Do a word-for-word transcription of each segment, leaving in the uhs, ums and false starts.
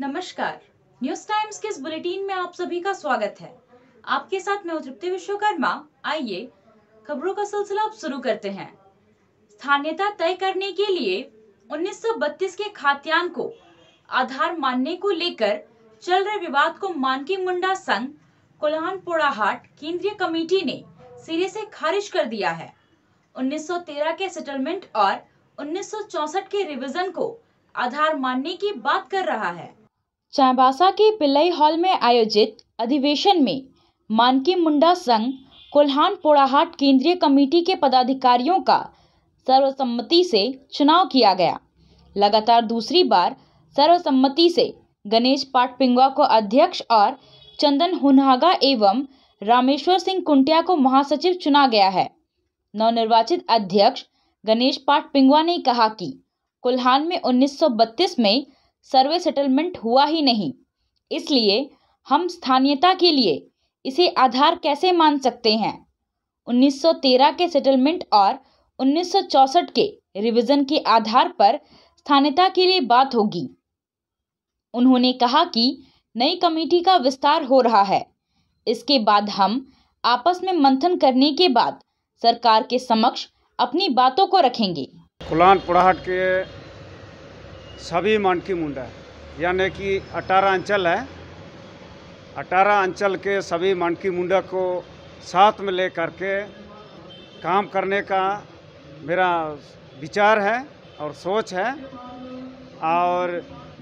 नमस्कार, news times के इस बुलेटिन में आप सभी का स्वागत है। आपके साथ मैं तृप्ति विश्वकर्मा। आइए खबरों का सिलसिला अब शुरू करते हैं। स्थानीयता तय करने के लिए उन्नीस सौ बत्तीस के खाद्यान्न को आधार मानने को लेकर चल रहे विवाद को मानकी मुंडा संघ कोल्हान पोड़ाहाट केंद्रीय कमेटी ने सिरे से खारिज कर दिया है। उन्नीस सौ तेरह के सेटलमेंट और उन्नीस सौ चौसठ के रिवीजन को आधार मानने की बात कर रहा है। चाईबासा के पिल्लई हॉल में आयोजित अधिवेशन में मानकी मुंडा संघ कोल्हान पोड़ाहाट केंद्रीय कमेटी के पदाधिकारियों का सर्वसम्मति से चुनाव किया गया। लगातार दूसरी बार सर्वसम्मति से गणेश पाट पिंगवा को अध्यक्ष और चंदन हुनहागा एवं रामेश्वर सिंह कुंटिया को महासचिव चुना गया है। नवनिर्वाचित अध्यक्ष गणेश पाट पिंगवा ने कहा कि कोल्हान में उन्नीस सौ बत्तीस में सर्वे सेटलमेंट हुआ ही नहीं, इसलिए हम स्थानीयता के लिए इसे आधार कैसे मान सकते हैं। उन्नीस सौ तेरह के सेटलमेंट और उन्नीस सौ चौसठ के रिवीजन के आधार पर स्थानीयता के लिए बात होगी। उन्होंने कहा कि नई कमेटी का विस्तार हो रहा है, इसके बाद हम आपस में मंथन करने के बाद सरकार के समक्ष अपनी बातों को रखेंगे। कोल्हान पोड़ाहाट के सभी मानकी मुंडा यानी कि अठारह अंचल है, अठारह अंचल के सभी मानकी मुंडा को साथ में लेकर के काम करने का मेरा विचार है और सोच है। और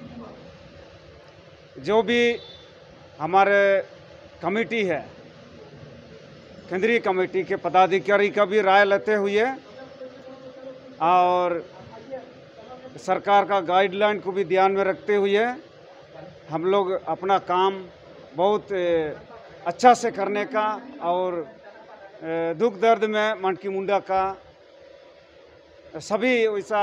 जो भी हमारे कमेटी है, केंद्रीय कमेटी के पदाधिकारी का भी राय लेते हुए और सरकार का गाइडलाइन को भी ध्यान में रखते हुए हम लोग अपना काम बहुत अच्छा से करने का और दुख दर्द में मानकी मुंडा का सभी वैसा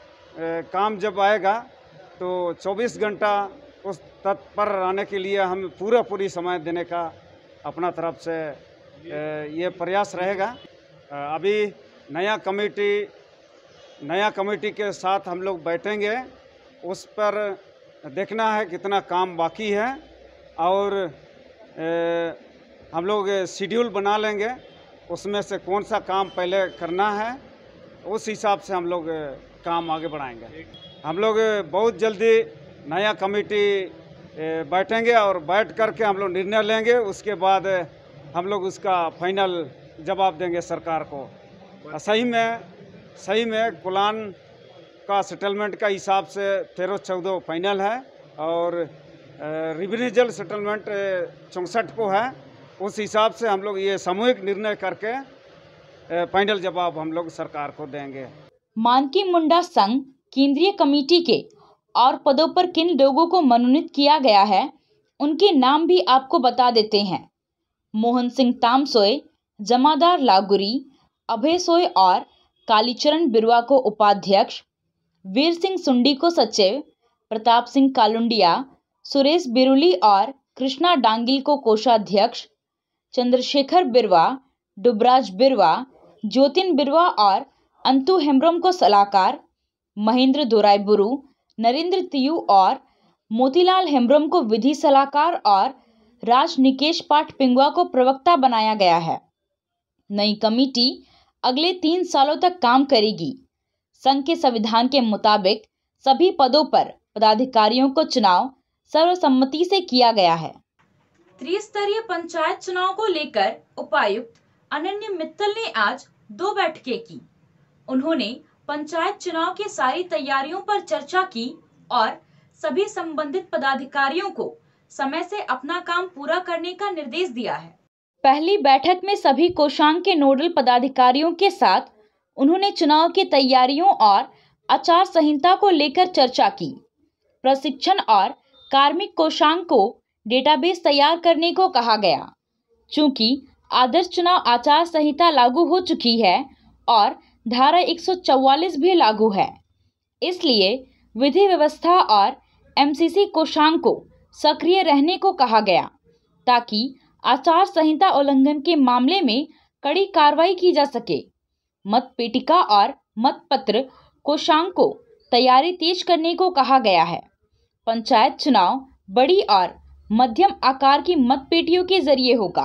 काम जब आएगा तो चौबीस घंटा उस तत्पर रहने के लिए हम पूरा पूरी समय देने का अपना तरफ से ये प्रयास रहेगा। अभी नया कमेटी नया कमेटी के साथ हम लोग बैठेंगे, उस पर देखना है कितना काम बाकी है और ए, हम लोग शेड्यूल बना लेंगे, उसमें से कौन सा काम पहले करना है, उस हिसाब से हम लोग काम आगे बढ़ाएंगे। हम लोग बहुत जल्दी नया कमेटी बैठेंगे और बैठ करके हम लोग निर्णय लेंगे, उसके बाद हम लोग उसका फाइनल जवाब देंगे सरकार को। सही में सही में कोल्हान का सेटलमेंट का हिसाब से तेरह चौदह फाइनल है और रिविजनल सेटलमेंट चौंसठ को है। उस हिसाब से हम लोग ये सामूहिक निर्णय करके फाइनल जवाब हम लोग सरकार को देंगे। मानकी मुंडा संघ केंद्रीय कमेटी के और पदों पर किन लोगों को मनोनीत किया गया है, उनके नाम भी आपको बता देते हैं। मोहन सिंह तामसोय, जमादार लागुरी, अभय सोय और कालीचरण बिरुआ को उपाध्यक्ष, वीर सिंह सुंडी को सचिव, प्रताप सिंह कालुंडिया, सुरेश बिरुली और कृष्णा डांगिल को कोषाध्यक्ष, चंद्रशेखर बिरुआ, डुबराज बिरुआ, ज्योतिन बिरुआ और अंतु हेम्ब्रम को सलाहकार, महेंद्र दोराईबुरु, नरेंद्र तियू और मोतीलाल हेम्ब्रम को विधि सलाहकार और राज निकेश पाठ पिंगवा को प्रवक्ता बनाया गया है। नई कमेटी अगले तीन सालों तक काम करेगी। संघ के संविधान के मुताबिक सभी पदों पर पदाधिकारियों को चुनाव सर्वसम्मति से किया गया है। त्रिस्तरीय पंचायत चुनाव को लेकर उपायुक्त अनन्य मित्तल ने आज दो बैठकें की। उन्होंने पंचायत चुनाव की सारी तैयारियों पर चर्चा की और सभी संबंधित पदाधिकारियों को समय से अपना काम पूरा करने का निर्देश दिया है। पहली बैठक में सभी कोषांग के नोडल पदाधिकारियों के साथ उन्होंने चुनाव की तैयारियों और आचार संहिता को लेकर चर्चा की। प्रशिक्षण और कार्मिक कोषांग को डेटाबेस तैयार करने को कहा गया। चूंकि आदर्श चुनाव आचार संहिता लागू हो चुकी है और धारा एक सौ चौवालीस भी लागू है, इसलिए विधि व्यवस्था और एमसीसी कोषांग को सक्रिय रहने को कहा गया ताकि आचार संहिता उल्लंघन के मामले में कड़ी कार्रवाई की जा सके। मत पेटिका और मतपत्र कोषांग को तैयारी तेज करने को कहा गया है। पंचायत चुनाव बड़ी और मध्यम आकार की मतपेटियों के जरिए होगा।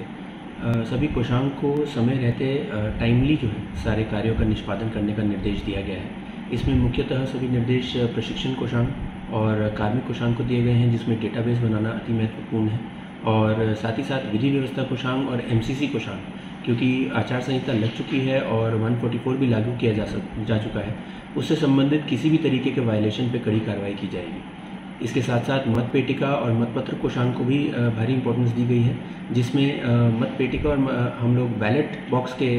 सभी कोषांग को समय रहते टाइमली जो है सारे कार्यों का निष्पादन करने का निर्देश दिया गया है। इसमें मुख्यतः सभी निर्देश प्रशिक्षण कोषांग और कार्मिक कोषांग को दिए गए हैं, जिसमें डेटाबेस बनाना अति महत्वपूर्ण है, और साथ ही साथ विधि व्यवस्था कोषांग और एमसीसी कोषांग, क्योंकि आचार संहिता लग चुकी है और एक सौ चौवालीस भी लागू किया जा सक जा चुका है, उससे संबंधित किसी भी तरीके के वायलेशन पे कड़ी कार्रवाई की जाएगी। इसके साथ साथ मतपेटिका और मतपत्र कोषांग को भी भारी इंपॉर्टेंस दी गई है, जिसमें मतपेटिका और हम लोग बैलेट बॉक्स के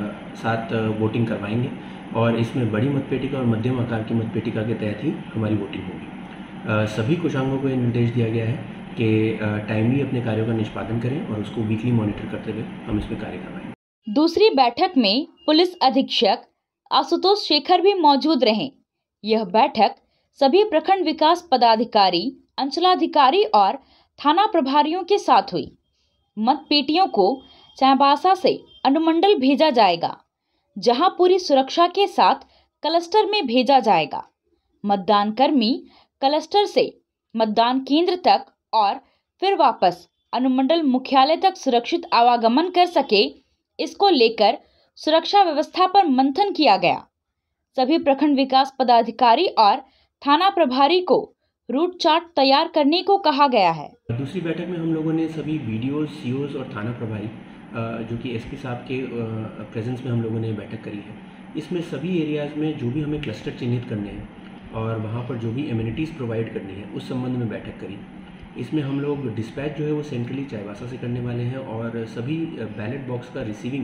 साथ वोटिंग करवाएंगे, और इसमें बड़ी मतपेटिका और मध्यम आकार की मतपेटिका के तहत ही हमारी वोटिंग होगी। सभी कोषांगों को यह निर्देश दिया गया है कि टाइमली अपने कार्यों का निष्पादन करें और उसको वीकली मॉनिटर करते हुए हम इसमें कार्य करवाएंगे। दूसरी बैठक में पुलिस अधीक्षक आशुतोष शेखर भी मौजूद रहे। यह बैठक सभी प्रखंड विकास पदाधिकारी, अंचलाधिकारी और थाना प्रभारियों के साथ हुई। मतपेटियों को चाईबासा से अनुमंडल भेजा जाएगा, जहां पूरी सुरक्षा के साथ क्लस्टर में भेजा जाएगा। मतदान कर्मी क्लस्टर से मतदान केंद्र तक और फिर वापस अनुमंडल मुख्यालय तक सुरक्षित आवागमन कर सके, इसको लेकर सुरक्षा व्यवस्था पर मंथन किया गया। सभी प्रखंड विकास पदाधिकारी और थाना प्रभारी को रूट चार्ट तैयार करने को कहा गया है। दूसरी बैठक में हम लोगों ने सभी बीडीओ, सीओज और थाना प्रभारी, जो कि एसपी साहब के प्रेजेंस में हम लोगों ने बैठक करी है। इसमें सभी एरियाज़ में जो भी हमें क्लस्टर चिन्हित करने हैं और वहाँ पर जो भी एमिनिटीज़ प्रोवाइड करनी है, उस संबंध में बैठक करी। इसमें हम लोग डिस्पैच जो है वो सेंट्रली चाईबासा से करने वाले हैं, और सभी बैलेट बॉक्स का रिसीविंग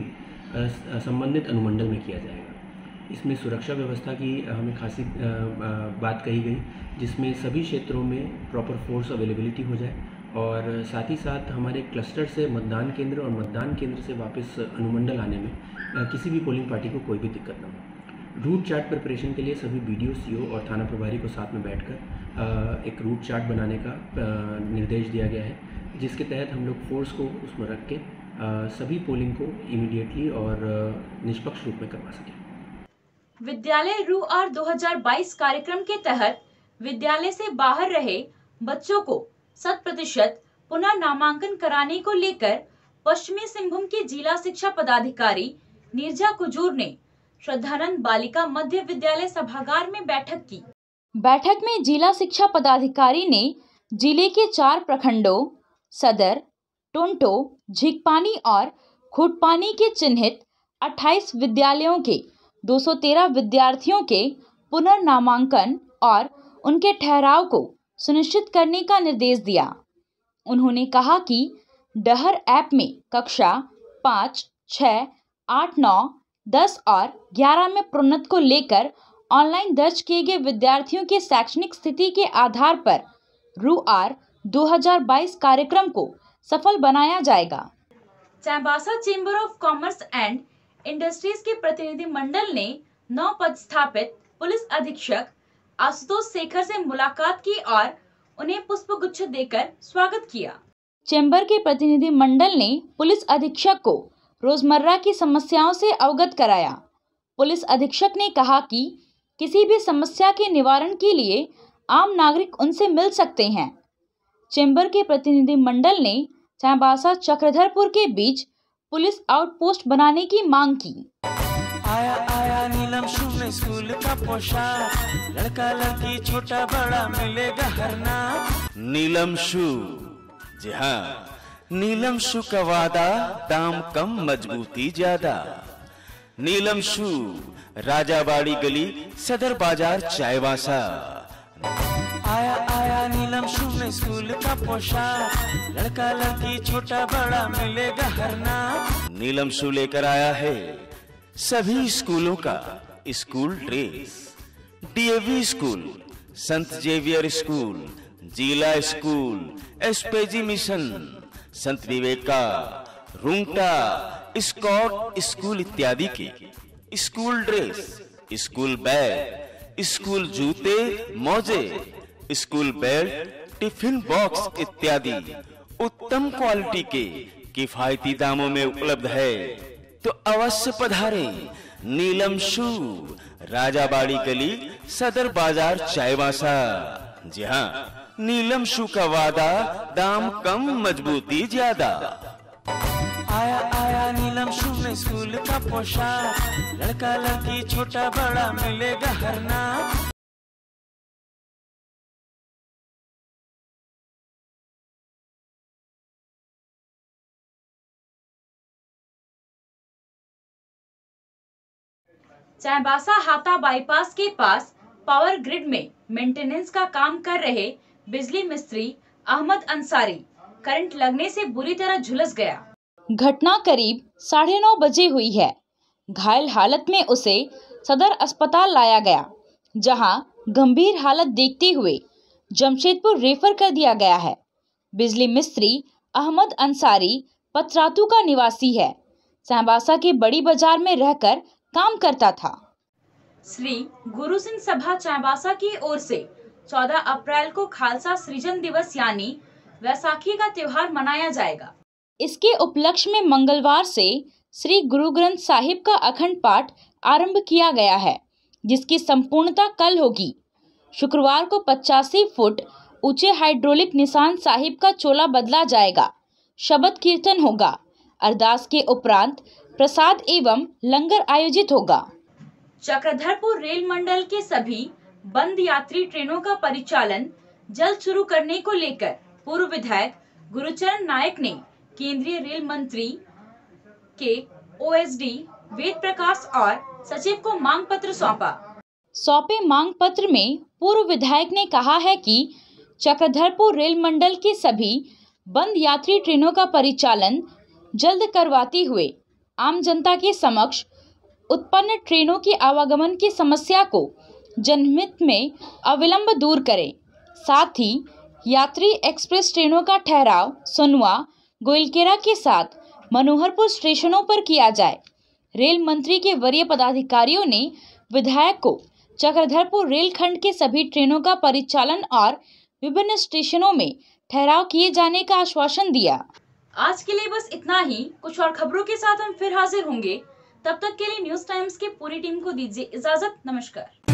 संबंधित अनुमंडल में किया जाएगा। इसमें सुरक्षा व्यवस्था की हमें खासी बात कही गई, जिसमें सभी क्षेत्रों में प्रॉपर फोर्स अवेलेबिलिटी हो जाए, और साथ ही साथ हमारे क्लस्टर से मतदान केंद्र और मतदान केंद्र से वापस अनुमंडल आने में किसी भी पोलिंग पार्टी को कोई भी दिक्कत ना हो। रूट चार्ट प्रिपरेशन के लिए सभी बीडीओ, सीओ और थाना प्रभारी को साथ में बैठकर एक रूट चार्ट बनाने का निर्देश दिया गया है, जिसके तहत हम लोग फोर्स को उसमें रख के सभी पोलिंग को इमीडिएटली और निष्पक्ष रूप में करवा सकें। विद्यालय रू आर दो हज़ार बाईस कार्यक्रम के तहत विद्यालय से बाहर रहे बच्चों को शत प्रतिशत पुनः नामांकन कराने को लेकर पश्चिमी सिंहभूम के जिला शिक्षा पदाधिकारी नीरजा कुजूर ने श्रद्धानंद बालिका मध्य विद्यालय सभागार में बैठक की। बैठक में जिला शिक्षा पदाधिकारी ने जिले के चार प्रखंडों सदर, टोंटो, झींकपानी और खूटपानी के चिन्हित अट्ठाईस विद्यालयों के दो सौ तेरह विद्यार्थियों के पुनर्नामांकन और उनके ठहराव को सुनिश्चित करने का निर्देश दिया। उन्होंने कहा कि डहर ऐप में कक्षा पाँच, छः, आठ, नौ, दस और ग्यारह में प्रोन्नत को लेकर ऑनलाइन दर्ज किए गए विद्यार्थियों की शैक्षणिक स्थिति के आधार पर रू आर दो हज़ार बाईस कार्यक्रम को सफल बनाया जाएगा। Chaibasa chamber of commerce and industries के प्रतिनिधि मंडल ने नौ पदस्थापित पुलिस अधीक्षक आशुतोष शेखर से मुलाकात की और उन्हें पुष्पगुच्छ देकर स्वागत किया। चेंबर के प्रतिनिधि मंडल ने पुलिस अधीक्षक को रोजमर्रा की समस्याओं से अवगत कराया। पुलिस अधीक्षक ने कहा कि किसी भी समस्या के निवारण के लिए आम नागरिक उनसे मिल सकते हैं। चेंबर के प्रतिनिधि मंडल ने चाईबासा चक्रधरपुर के बीच पुलिस आउटपोस्ट बनाने की मांग की। आया आया नीलम शू में स्कूल का पोशाक, लड़का लड़की छोटा बड़ा मिलेगा हर नाम। नीलम शू, जी हाँ, नीलम शू का वादा, दाम कम मजबूती ज्यादा। नीलम शू, राजाबाड़ी गली, सदर बाजार, चाईबासा। आया आया नीलम शू में स्कूल का पोशाक, लड़का लड़की छोटा बड़ा मिलेगा हर नाम। नीलम शू लेकर आया है सभी स्कूलों का school dress. DAV school, Sant Xavier school, जिला school, SPG mission, Sant Viveka, Rungta, Scott school इत्यादि के school dress, school bag, school जूते, मोजे, स्कूल बेल्ट, टिफिन बॉक्स इत्यादि उत्तम क्वालिटी के किफायती दामों में उपलब्ध है, तो अवश्य पधारें। नीलम शू, राजाबाड़ी गली, सदर बाजार, चाईबासा। जी हाँ, नीलम शू का वादा, दाम कम मजबूती ज्यादा। आया आया नीलम शू में स्कूल का पोशाक, लड़का लड़की छोटा बड़ा मिलेगा हर नाम। चाईबासा हाता बाईपास के पास पावर ग्रिड में मेंटेनेंस का काम कर रहे बिजली मिस्त्री अहमद अंसारी करंट लगने से बुरी तरह झुलस गया। घटना करीब साढ़े नौ बजे हुई है। घायल हालत में उसे सदर अस्पताल लाया गया, जहां गंभीर हालत देखते हुए जमशेदपुर रेफर कर दिया गया है। बिजली मिस्त्री अहमद अंसारी पतरातू का निवासी है। चाईबासा के बड़ी बाजार में रहकर काम करता था। श्री गुरु सिंह सभा चाईबासा की ओर से चौदह अप्रैल को खालसा सृजन दिवस यानी वैसाखी का त्योहार मनाया जाएगा। इसके उपलक्ष्य में मंगलवार से श्री गुरु ग्रंथ साहिब का अखंड पाठ आरंभ किया गया है, जिसकी संपूर्णता कल होगी। शुक्रवार को पचासी फुट ऊंचे हाइड्रोलिक निशान साहिब का चोला बदला जाएगा। शबद कीर्तन होगा। अरदास के उपरांत प्रसाद एवं लंगर आयोजित होगा। चक्रधरपुर रेल मंडल के सभी बंद यात्री ट्रेनों का परिचालन जल्द शुरू करने को लेकर पूर्व विधायक गुरुचरण नायक ने केंद्रीय रेल मंत्री के ओएसडी वेद प्रकाश और सचिव को मांग पत्र सौंपा। सौंपे मांग पत्र में पूर्व विधायक ने कहा है कि चक्रधरपुर रेल मंडल के सभी बंद यात्री ट्रेनों का परिचालन जल्द करवाते हुए आम जनता के समक्ष उत्पन्न ट्रेनों के आवागमन की समस्या को जनहित में अविलंब दूर करें। साथ ही यात्री एक्सप्रेस ट्रेनों का ठहराव सोनुआ, गोइलकेरा के साथ मनोहरपुर स्टेशनों पर किया जाए। रेल मंत्री के वरीय पदाधिकारियों ने विधायक को चक्रधरपुर रेलखंड के सभी ट्रेनों का परिचालन और विभिन्न स्टेशनों में ठहराव किए जाने का आश्वासन दिया। आज के लिए बस इतना ही। कुछ और खबरों के साथ हम फिर हाजिर होंगे। तब तक के लिए न्यूज टाइम्स की पूरी टीम को दीजिए इजाजत। नमस्कार।